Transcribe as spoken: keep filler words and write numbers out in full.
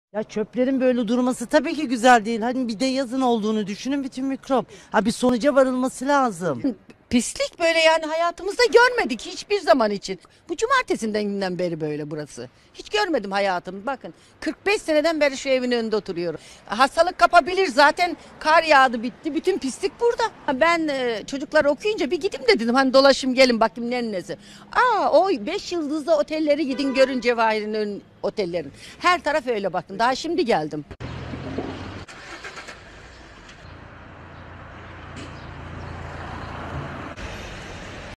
Ya çöplerin böyle durması tabii ki güzel değil. Hani bir de yazın olduğunu düşünün, bütün mikrop. Ha, bir sonuca varılması lazım. Pislik böyle yani hayatımızda görmedik hiçbir zaman için. Bu cumartesinden günden beri böyle burası. Hiç görmedim hayatım. Bakın kırk beş seneden beri şu evin önünde oturuyorum. Hastalık kapabilir zaten, kar yağdı bitti. Bütün pislik burada. Ben e, çocuklar okuyunca bir gideyim de dedim, hani dolaşayım gelin bakayım neyin nesi. Aa, o beş yıldızlı otelleri gidin görün, Cevahir'in ön otellerin. Her taraf öyle bakın. Daha şimdi geldim.